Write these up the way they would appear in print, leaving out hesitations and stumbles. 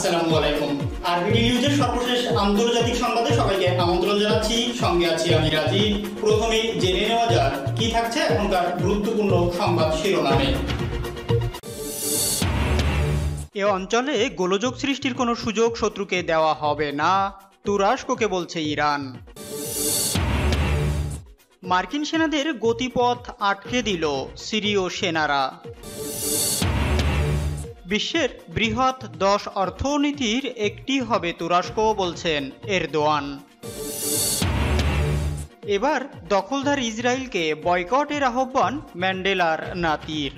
আসসালামু আলাইকুম। আরবিডি নিউজের সর্বশেষ আন্তর্জাতিক সংবাদে সবাইকে আমন্ত্রণ জানাচ্ছি। সঙ্গে আছি আমি রাজীব। প্রথমেই জেনে নেওয়া যাক কি থাকছে এখনকার গুরুত্বপূর্ণ সংবাদ শিরোনামে। এ অঞ্চলে গোলযোগ সৃষ্টির কোনো সুযোগ শত্রুকে দেওয়া হবে না, তুরস্ককে বলছে ইরান। মার্কিন সেনাদের গতিপথ আটকে দিল সিরীয় সেনারা। বিশ্বের বৃহৎ 10 অর্থনীতির একটি হবে তুরস্ক বলছেন এরদোয়ান। এবার দখলদার ইসরায়েলকে বয়কটের আহ্বান ম্যান্ডেলার নাতির।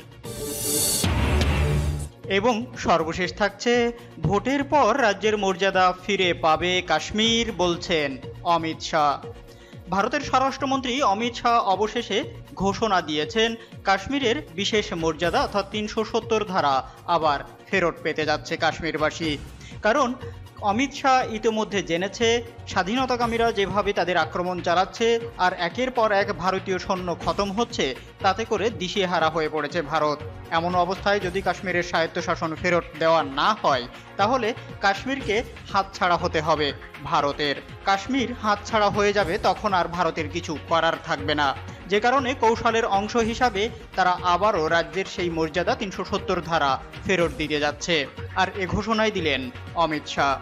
এবং সর্বশেষ থাকছে ভোটের পর রাজ্যের মর্যাদা ফিরে পাবে কাশ্মীর বলছেন অমিত শাহ। ভারতের স্বরাষ্ট্রমন্ত্রী অমিত শাহ অবশেষে ঘোষণা দিয়েছেন কাশ্মীরের বিশেষ মর্যাদা অর্থাৎ 370 ধারা আবার ফেরত পেতে যাচ্ছে কাশ্মীরবাসী। কারণ অমিত শাহ ইতিমধ্যে জেনেছে স্বাধীনতাকামীরা যেভাবে তাদের আক্রমণ চালাচ্ছে আর একের পর এক ভারতীয় সৈন্য খতম হচ্ছে, তাতে করে দিশেহারা হয়ে পড়েছে ভারত। এমন অবস্থায় যদি কাশ্মীরের স্বায়ত্তশাসন ফেরত দেওয়া না হয় তাহলে কাশ্মীরকে হাতছাড়া হতে হবে ভারতের। কাশ্মীর হাতছাড়া হয়ে যাবে, তখন আর ভারতের কিছু করার থাকবে না। যে কারণে কৌশলের অংশ হিসাবে তারা আবারও রাজ্যের সেই মর্যাদা 370 ধারা ফেরত দিতে যাচ্ছে। আর এ ঘোষণাই দিলেন অমিত শাহ।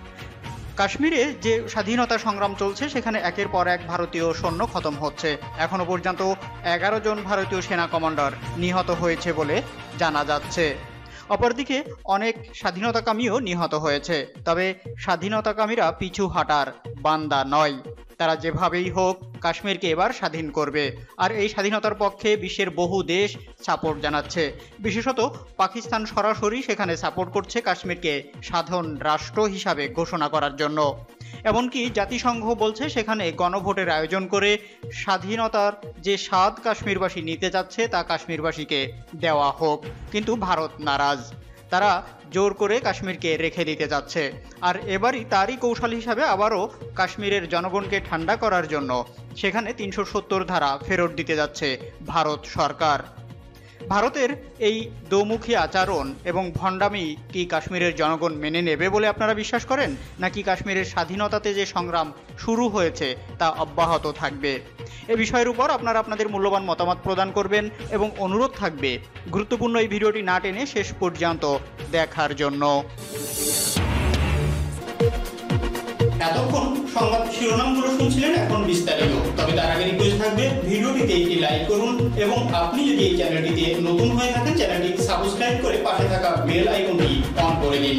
কাশ্মীরে যে স্বাধীনতা সংগ্রাম চলছে সেখানে একের পর এক ভারতীয় সৈন্য খতম হচ্ছে। এখনো পর্যন্ত 11 জন ভারতীয় সেনা কমান্ডার নিহত হয়েছে বলে জানা যাচ্ছে। অপরদিকে অনেক স্বাধীনতাকামীও নিহত হয়েছে। তবে স্বাধীনতাকামীরা পিছু হাঁটার বান্দা নয়, তারা যেভাবেই হোক কাশ্মীরকে এবার স্বাধীন করবে। আর এই স্বাধীনতার পক্ষে বিশ্বের বহু দেশ সাপোর্ট জানাচ্ছে। বিশেষত পাকিস্তান সরাসরি সেখানে সাপোর্ট করছে কাশ্মীরকে স্বাধীন রাষ্ট্র হিসাবে ঘোষণা করার জন্য। এমনকি জাতিসংঘ বলছে সেখানে গণভোটের আয়োজন করে স্বাধীনতার যে স্বাদ কাশ্মীরবাসী নিতে যাচ্ছে তা কাশ্মীরবাসীকে দেওয়া হোক। কিন্তু ভারত নারাজ, তারা জোর করে কাশ্মীরকে রেখে দিতে যাচ্ছে। আর এবারই তারই কৌশল হিসাবে আবারও কাশ্মীরের জনগণকে ঠান্ডা করার জন্য সেখানে 370 ধারা ফেরত দিতে যাচ্ছে ভারত সরকার। ভারতের এই দোমুখী আচরণ এবং ভণ্ডামি কি কাশ্মীরের জনগণ মেনে নেবে বলে আপনারা বিশ্বাস করেন, নাকি কাশ্মীরের স্বাধীনতাতে যে সংগ্রাম শুরু হয়েছে তা অব্যাহত থাকবে? এ বিষয়ের উপর আপনারা আপনাদের মূল্যবান মতামত প্রদান করবেন এবং অনুরোধ থাকবে গুরুত্বপূর্ণ এই ভিডিওটি না টেনে শেষ পর্যন্ত দেখার জন্য। এতক্ষণ সংবাদ শিরোনামগুলো শুনছিলেন, এখন বিস্তারিত। তবে তার আগে রিকোয়েস্ট থাকবে ভিডিওটিতে একটি লাইক করুন এবং আপনি যদি এই চ্যানেলটিতে নতুন হয়ে থাকেন চ্যানেলটি সাবস্ক্রাইব করে পাশে থাকা বেল আইকনটি অন করে দিন।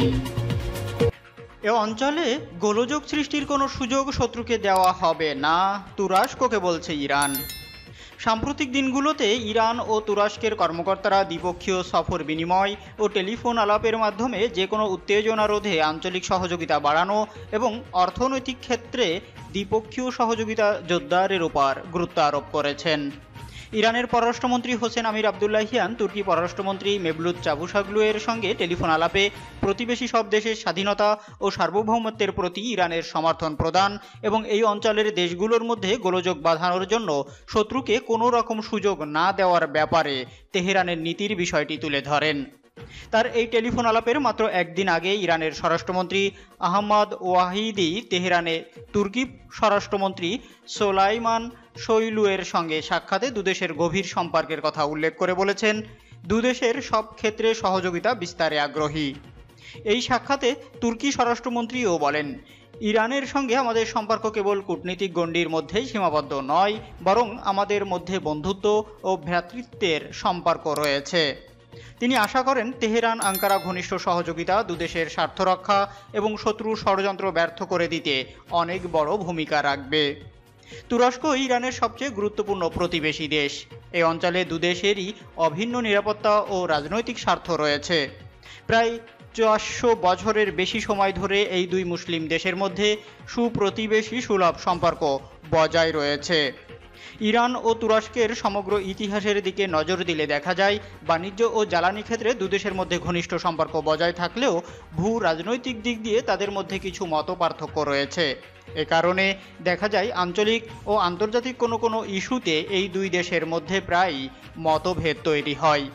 এ অঞ্চলে গোলযোগ সৃষ্টির কোনো সুযোগ শত্রুকে দেওয়া হবে না, তুরস্ককে বলছে ইরান। সাম্প্রতিক দিনগুলোতে ইরান ও তুরস্কের কর্মকর্তারা দ্বিপক্ষীয় সফর বিনিময় ও টেলিফোন আলাপের মাধ্যমে যে কোনো উত্তেজনা রোধে আঞ্চলিক সহযোগিতা বাড়ানো এবং অর্থনৈতিক ক্ষেত্রে দ্বিপক্ষীয় সহযোগিতা জোরদারের উপর গুরুত্ব আরোপ করেছেন। ইরানের পররাষ্ট্রমন্ত্রী হোসেন আমির আবদুল্লাহিয়ান তুর্কি পররাষ্ট্রমন্ত্রী মেভলুত চাভুসোগলু এর সঙ্গে টেলিফোন আলাপে প্রতিবেশী সব দেশের স্বাধীনতা ও সার্বভৌমত্বের প্রতি ইরানের সমর্থন প্রদান এবং এই অঞ্চলের দেশগুলোর মধ্যে গোলযোগ বাঁধানোর জন্য শত্রুকে কোনো রকম সুযোগ না দেওয়ার ব্যাপারে তেহরানের নীতির বিষয়টি তুলে ধরেন। তার এই টেলিফোন আলাপের মাত্র একদিন আগে ইরানের স্বরাষ্ট্রমন্ত্রী আহমদ ওয়াহিদি তেহরানে তুর্কি স্বরাষ্ট্রমন্ত্রী সোলাইমান সোইলু এর সঙ্গে সাক্ষাতে দুদেশের গভীর সম্পর্কের কথা উল্লেখ করে বলেছেন দুদেশের সব ক্ষেত্রে সহযোগিতা বিস্তারে আগ্রহী। এই সাক্ষাতে তুর্কি স্বরাষ্ট্রমন্ত্রীও বলেন, ইরানের সঙ্গে আমাদের সম্পর্ক কেবল কূটনীতিক গণ্ডির মধ্যেই সীমাবদ্ধ নয়, বরং আমাদের মধ্যে বন্ধুত্ব ও ভ্রাতৃত্বের সম্পর্ক রয়েছে। তিনি আশা করেন তেহরান আঙ্কারা ঘনিষ্ঠ সহযোগিতা দুদেশের স্বার্থ রক্ষা এবং শত্রুর ষড়যন্ত্র ব্যর্থ করে দিতে অনেক বড় ভূমিকা রাখবে। তুরস্ক ইরানের সবচেয়ে গুরুত্বপূর্ণ প্রতিবেশী দেশ। এই অঞ্চলে দুদেশেরই অভিন্ন নিরাপত্তা ও রাজনৈতিক স্বার্থ রয়েছে। প্রায় 400 বছরের বেশি সময় ধরে এই দুই মুসলিম দেশের মধ্যে সুপ্রতিবেশী সুলভ সম্পর্ক বজায় রয়েছে। ইরান ও তুরস্কের সমগ্র ইতিহাসের দিকে নজর দিলে দেখা যায় বাণিজ্য ও জ্বালানি ক্ষেত্রে দুদেশের মধ্যে ঘনিষ্ঠ সম্পর্ক বজায় থাকলেও ভূ রাজনৈতিক দিক দিয়ে তাদের মধ্যে কিছু মতপার্থক্য রয়েছে। এ কারণে দেখা যায় আঞ্চলিক ও আন্তর্জাতিক কোনো ইস্যুতে এই দুই দেশের মধ্যে প্রায়ই মতভেদ তৈরি হয়।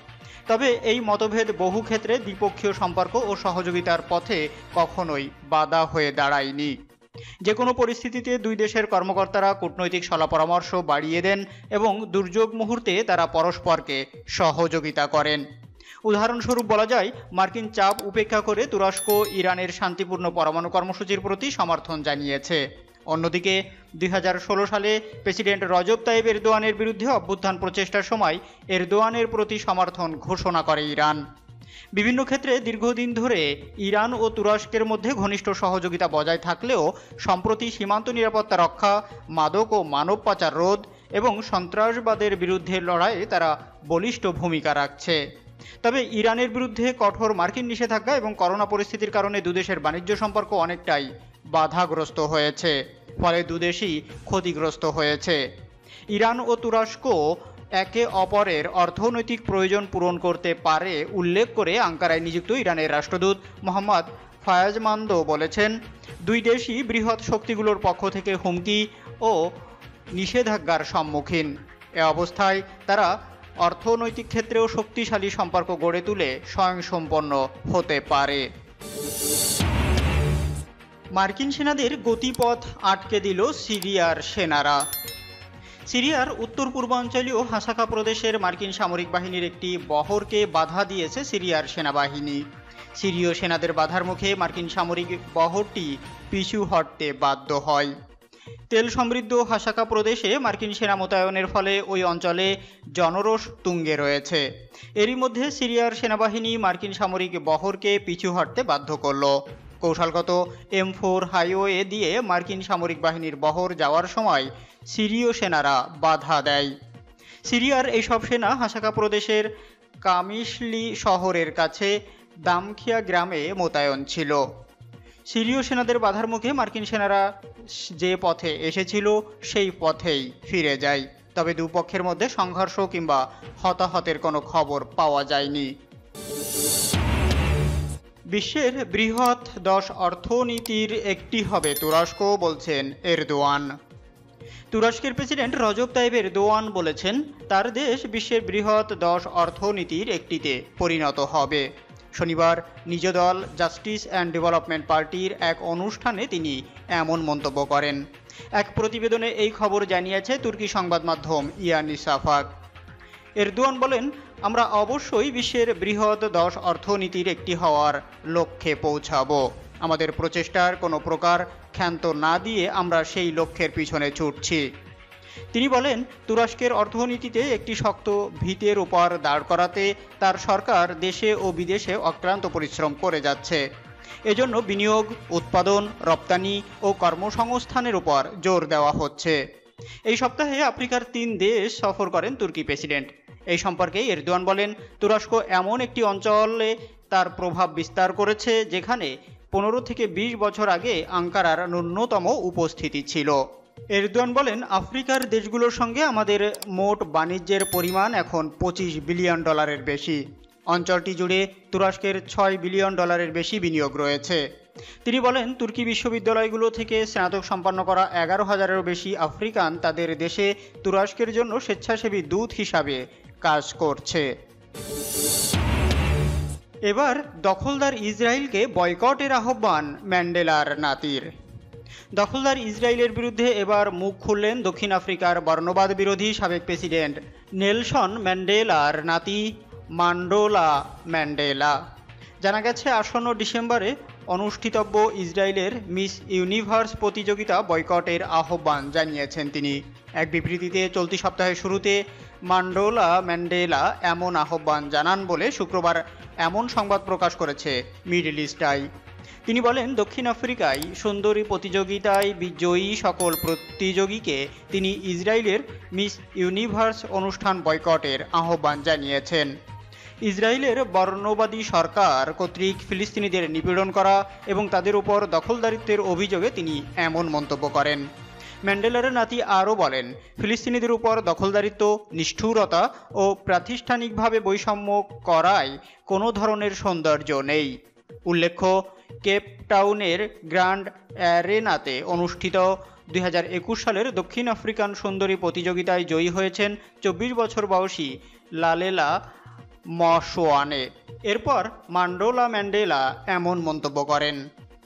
তবে এই মতভেদ বহু ক্ষেত্রে দ্বিপক্ষীয় সম্পর্ক ও সহযোগিতার পথে কখনোই বাধা হয়ে দাঁড়ায়নি। যে কোনো পরিস্থিতিতে দুই দেশের কর্মকর্তারা কূটনৈতিক শলাপরামর্শ বাড়িয়ে দেন এবং দুর্যোগ মুহূর্তে তারা পরস্পরকে সহযোগিতা করেন। উদাহরণস্বরূপ বলা যায়, মার্কিন চাপ উপেক্ষা করে তুরস্ক ইরানের শান্তিপূর্ণ পরমাণু কর্মসূচির প্রতি সমর্থন জানিয়েছে। অন্যদিকে 2016 সালে প্রেসিডেন্ট রজব তাইয়িপ এরদোয়ানের বিরুদ্ধে অভ্যুত্থান প্রচেষ্টার সময় এরদোয়ানের প্রতি সমর্থন ঘোষণা করে ইরান। বিভিন্ন ক্ষেত্রে দীর্ঘদিন ধরে ইরান ও তুরস্কের মধ্যে ঘনিষ্ঠ সহযোগিতা বজায় থাকলেও সম্প্রতি সীমান্ত নিরাপত্তা রক্ষা, মাদক ও মানব পাচার রোধ এবং সন্ত্রাসবাদের বিরুদ্ধে লড়াইয়ে তারা বলিষ্ঠ ভূমিকা রাখছে। তবে ইরানের বিরুদ্ধে কঠোর মার্কিন নিষেধাজ্ঞা এবং করোনা পরিস্থিতির কারণে দুদেশের বাণিজ্য সম্পর্ক অনেকটাই বাধাগ্রস্ত হয়েছে, ফলে দুদেশই ক্ষতিগ্রস্ত হয়েছে। ইরান ও তুরস্ক একে অপরের অর্থনৈতিক প্রয়োজন পূরণ করতে পারে উল্লেখ করে আঙ্কারায় নিযুক্ত ইরানের রাষ্ট্রদূত মোহাম্মদ ফায়াজমান্দো বলেছেন, দুই দেশই বৃহৎ শক্তিগুলোর পক্ষ থেকে হুমকি ও নিষেধাজ্ঞার সম্মুখীন। এ অবস্থায় তারা অর্থনৈতিক ক্ষেত্রেও শক্তিশালী সম্পর্ক গড়ে তুলে স্বয়ংসম্পন্ন হতে পারে। মার্কিন সেনাদের গতিপথ আটকে দিল সিরিয়ার সেনারা। সিরিয়ার উত্তর পূর্বাঞ্চলীয় হাসাকা প্রদেশের মার্কিন সামরিক বাহিনীর একটি বহরকে বাধা দিয়েছে সিরিয়ার সেনাবাহিনী। সিরীয় সেনাদের বাধার মুখে মার্কিন সামরিক বহরটি পিছু হটতে বাধ্য হয়। তেল সমৃদ্ধ হাসাকা প্রদেশে মার্কিন সেনা মোতায়েনের ফলে ওই অঞ্চলে জনরোষ তুঙ্গে রয়েছে। এরই মধ্যে সিরিয়ার সেনাবাহিনী মার্কিন সামরিক বহরকে পিছু হটতে বাধ্য করল। কৌশলগত M4 হাইওয়ে দিয়ে মার্কিন সামরিক বাহিনীর বহর যাওয়ার সময় সিরীয় সেনারা বাধা দেয়। সিরিয়ার এইসব সেনা হাসাকা প্রদেশের কামিশলি শহরের কাছে দামখিয়া গ্রামে মোতায়েন ছিল। সিরীয় সেনাদের বাধার মুখে মার্কিন সেনারা যে পথে এসেছিল সেই পথেই ফিরে যায়। তবে দুপক্ষের মধ্যে সংঘর্ষ কিংবা হতাহতের কোনো খবর পাওয়া যায়নি। বিশ্বের বৃহৎ 10 অর্থনীতির একটি হবে তুরস্ক, বলছেন এরদোয়ান। তুরস্কের প্রেসিডেন্ট রজব তাইয়িপ এরদোয়ান বলেছেন, তার দেশ বিশ্বের বৃহৎ 10 অর্থনীতির একটিতে পরিণত হবে। শনিবার নিজ দল জাস্টিস অ্যান্ড ডেভেলপমেন্ট পার্টির এক অনুষ্ঠানে তিনি এমন মন্তব্য করেন। এক প্রতিবেদনে এই খবর জানিয়েছে তুর্কি সংবাদ মাধ্যম ইয়ানি সাফাক। এরদোয়ান বলেন, আমরা অবশ্যই বিশ্বের বৃহৎ 10 অর্থনীতির একটি হওয়ার লক্ষ্যে পৌঁছাবো। আমাদের প্রচেষ্টার কোনো প্রকার ক্ষান্ত না দিয়ে আমরা সেই লক্ষ্যের পিছনে ছুটছি। তিনি বলেন, তুরস্কের অর্থনীতিতে একটি শক্ত ভিতের উপর দাঁড় করাতে তার সরকার দেশে ও বিদেশে অক্লান্ত পরিশ্রম করে যাচ্ছে। এজন্য বিনিয়োগ, উৎপাদন, রপ্তানি ও কর্মসংস্থানের উপর জোর দেওয়া হচ্ছে। এই সপ্তাহে আফ্রিকার 3 দেশ সফর করেন তুর্কি প্রেসিডেন্ট। এই সম্পর্কে এরদোয়ান বলেন, তুরস্ক এমন একটি অঞ্চলে তার প্রভাব বিস্তার করেছে যেখানে 15 থেকে 20 বছর আগে আঙ্কারার ন্যূনতম উপস্থিতি ছিল। এরদোয়ান বলেন, আফ্রিকার দেশগুলোর সঙ্গে আমাদের মোট বাণিজ্যের পরিমাণ এখন $25 বিলিয়ন বেশি। অঞ্চলটি জুড়ে তুরস্কের $6 বিলিয়ন বেশি বিনিয়োগ রয়েছে। তিনি বলেন, তুর্কি বিশ্ববিদ্যালয়গুলো থেকে স্নাতক সম্পন্ন করা 11,000-এরও বেশি আফ্রিকান তাদের দেশে তুরস্কের জন্য স্বেচ্ছাসেবী দূত হিসাবে কাজ করছে। এবার দখলদার ইসরায়েলকে বয়কটের আহ্বান ম্যান্ডেলার নাতির। দখলদার ইসরায়েলের বিরুদ্ধে এবার মুখ খুললেন দক্ষিণ আফ্রিকার বর্ণবাদ বিরোধী সাবেক প্রেসিডেন্ট নেলসন ম্যান্ডেলার নাতি মান্ডোলা ম্যান্ডেলা। জানা গেছে, আসন্ন ডিসেম্বরে অনুষ্ঠিতব্য ইসরায়েলের মিস ইউনিভার্স প্রতিযোগিতা বয়কটের আহ্বান জানিয়েছেন তিনি। এক বিবৃতিতে চলতি সপ্তাহের শুরুতে মান্ডোলা ম্যান্ডেলা এমন আহ্বান জানান বলে শুক্রবার এমন সংবাদ প্রকাশ করেছে মিডল ইস্ট আই। তিনি বলেন, দক্ষিণ আফ্রিকায় সুন্দরী প্রতিযোগিতায় বিজয়ী সকল প্রতিযোগীকে তিনি ইসরায়েলের মিস ইউনিভার্স অনুষ্ঠান বয়কটের আহ্বান জানিয়েছেন। ইসরায়েলের বর্ণবাদী সরকার কর্তৃক ফিলিস্তিনিদের নিপীড়ন করা এবং তাদের উপর দখলদারিত্বের অভিযোগে তিনি এমন মন্তব্য করেন। ম্যান্ডেলার নাতি আরও বলেন, ফিলিস্তিনিদের উপর দখলদারিত্ব, নিষ্ঠুরতা ও প্রাতিষ্ঠানিকভাবে বৈষম্য করায় কোনো ধরনের সৌন্দর্য নেই। উল্লেখ্য, কেপ টাউনের গ্র্যান্ড অ্যারেনাতে অনুষ্ঠিত 2021 সালের দক্ষিণ আফ্রিকান সুন্দরী প্রতিযোগিতায় জয়ী হয়েছেন 24 বছর বয়সী লালেলা মসোয়ানে। এরপর মান্ডেলা ম্যান্ডেলা এমন মন্তব্য করেন।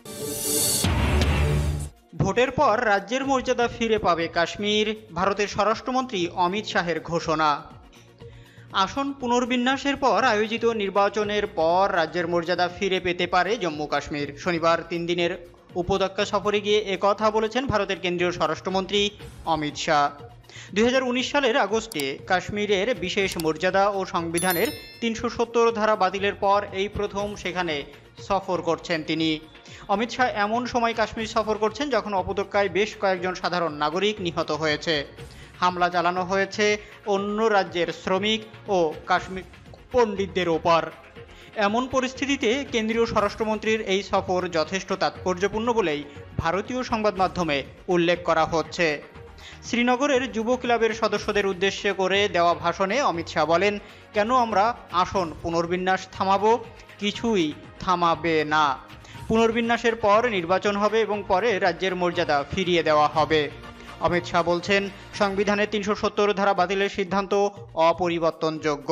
ভোটের পর রাজ্যের মর্যাদা ফিরে পাবে কাশ্মীর, ভারতের স্বরাষ্ট্রমন্ত্রী অমিত শাহের ঘোষণা। আসন পুনর্বিন্যাসের পর আয়োজিত নির্বাচনের পর রাজ্যের মর্যাদা ফিরে পেতে পারে জম্মু কাশ্মীর। শনিবার 3 দিনের উপত্যকা সফরে গিয়ে একথা বলেছেন ভারতের কেন্দ্রীয় স্বরাষ্ট্রমন্ত্রী অমিত শাহ। 2019 সালের আগস্টে কাশ্মীরের বিশেষ মর্যাদা ও সংবিধানের 370 ধারা বাতিলের পর এই প্রথম সেখানে সফর করছেন তিনি। অমিত শাহ এমন সময় কাশ্মীর সফর করছেন যখন উপত্যকায় বেশ কয়েকজন সাধারণ নাগরিক নিহত হয়েছে। হামলা চালানো হয়েছে অন্য রাজ্যের শ্রমিক ও কাশ্মীর পণ্ডিতদের ওপর। এমন পরিস্থিতিতে কেন্দ্রীয় স্বরাষ্ট্রমন্ত্রীর এই সফর যথেষ্ট তাৎপর্যপূর্ণ বলেই ভারতীয় সংবাদ মাধ্যমে উল্লেখ করা হচ্ছে। শ্রীনগরের যুব ক্লাবের সদস্যদের উদ্দেশ্যে করে দেওয়া ভাষণে অমিত শাহ বলেন, কেন আমরা আসন পুনর্বিন্যাস থামাবো? কিছুই থামাবে না। পুনর্বিন্যাসের পর নির্বাচন হবে এবং পরে রাজ্যের মর্যাদা ফিরিয়ে দেওয়া হবে। অমিত শাহ বলছেন, সংবিধানের 370 ধারা বাতিলের সিদ্ধান্ত অপরিবর্তনযোগ্য।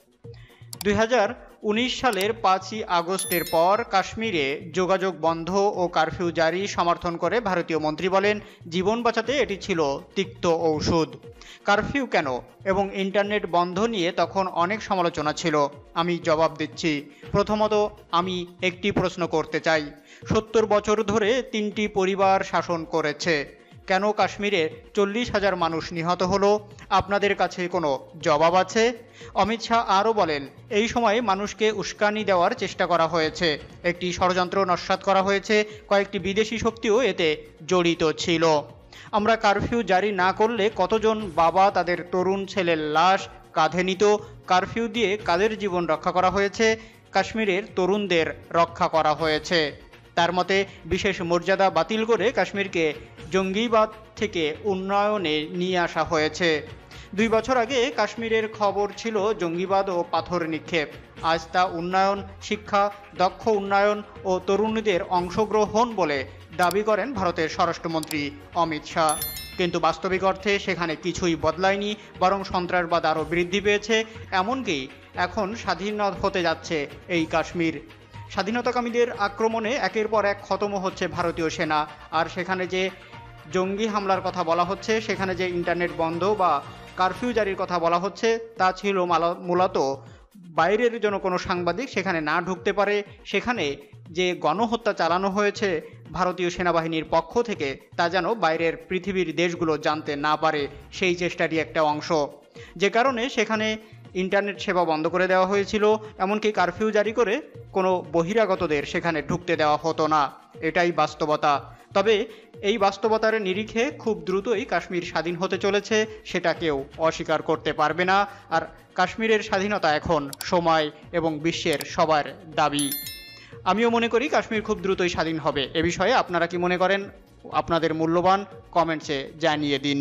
2019 সালের 5ই আগস্টের পর কাশ্মীরে যোগাযোগ বন্ধ ও কারফিউ জারি সমর্থন করে ভারতীয় মন্ত্রী বলেন, জীবন বাঁচাতে এটি ছিল তিক্ত ঔষধ। কারফিউ কেন এবং ইন্টারনেট বন্ধ নিয়ে তখন অনেক সমালোচনা ছিল। আমি জবাব দিচ্ছি। প্রথমত, আমি একটি প্রশ্ন করতে চাই। 70 বছর ধরে 3টি পরিবার শাসন করেছে। কেন কাশ্মীরে 40,000 মানুষ নিহত হলো? আপনাদের কাছে কোনো জবাব আছে? অমিত শাহ আরও বলেন, এই সময়ে মানুষকে উস্কানি দেওয়ার চেষ্টা করা হয়েছে, একটি ষড়যন্ত্র নস্যাৎ করা হয়েছে, কয়েকটি বিদেশি শক্তিও এতে জড়িত ছিল। আমরা কারফিউ জারি না করলে কতজন বাবা তাদের তরুণ ছেলের লাশ কাঁধে নিত? কারফিউ দিয়ে কাদের জীবন রক্ষা করা হয়েছে? কাশ্মীরের তরুণদের রক্ষা করা হয়েছে। তার মতে, বিশেষ মর্যাদা বাতিল করে কাশ্মীরকে জঙ্গিবাদ থেকে উন্নয়নে নিয়ে আসা হয়েছে। 2 বছর আগে কাশ্মীরের খবর ছিল জঙ্গিবাদ ও পাথর নিক্ষেপ। আজ তা উন্নয়ন, শিক্ষা, দক্ষ উন্নয়ন ও তরুণীদের অংশগ্রহণ বলে দাবি করেন ভারতের স্বরাষ্ট্রমন্ত্রী অমিত শাহ। কিন্তু বাস্তবিক অর্থে সেখানে কিছুই বদলায়নি, বরং সন্ত্রাসবাদ আরও বৃদ্ধি পেয়েছে। এমনকি এখন স্বাধীন হতে যাচ্ছে এই কাশ্মীর। স্বাধীনতাকামীদের আক্রমণে একের পর এক খতম হচ্ছে ভারতীয় সেনা। আর সেখানে যে জঙ্গি হামলার কথা বলা হচ্ছে, সেখানে যে ইন্টারনেট বন্ধ বা কারফিউ জারির কথা বলা হচ্ছে, তা ছিল মূলত বাইরের যেন কোনো সাংবাদিক সেখানে না ঢুকতে পারে। সেখানে যে গণহত্যা চালানো হয়েছে ভারতীয় সেনাবাহিনীর পক্ষ থেকে, তা যেন বাইরের পৃথিবীর দেশগুলো জানতে না পারে, সেই চেষ্টারই একটা অংশ। যে কারণে সেখানে ইন্টারনেট সেবা বন্ধ করে দেওয়া হয়েছিল, এমনকি কারফিউ জারি করে কোনো বহিরাগতদের সেখানে ঢুকতে দেওয়া হতো না। এটাই বাস্তবতা। তবে এই বাস্তবতার নিরিখে খুব দ্রুতই কাশ্মীর স্বাধীন হতে চলেছে, সেটা কেউ অস্বীকার করতে পারবে না। আর কাশ্মীরের স্বাধীনতা এখন সময় এবং বিশ্বের সবার দাবি। আমিও মনে করি কাশ্মীর খুব দ্রুতই স্বাধীন হবে। এ বিষয়ে আপনারা কি মনে করেন? আপনাদের মূল্যবান কমেন্টসে জানিয়ে দিন।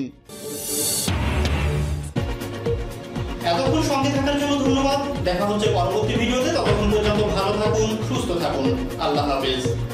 এতক্ষণ সঙ্গে থাকার জন্য ধন্যবাদ। দেখা হচ্ছে পরবর্তী ভিডিওতে। ততক্ষণ পর্যন্ত ভালো থাকুন, সুস্থ থাকুন। আল্লাহ হাফেজ।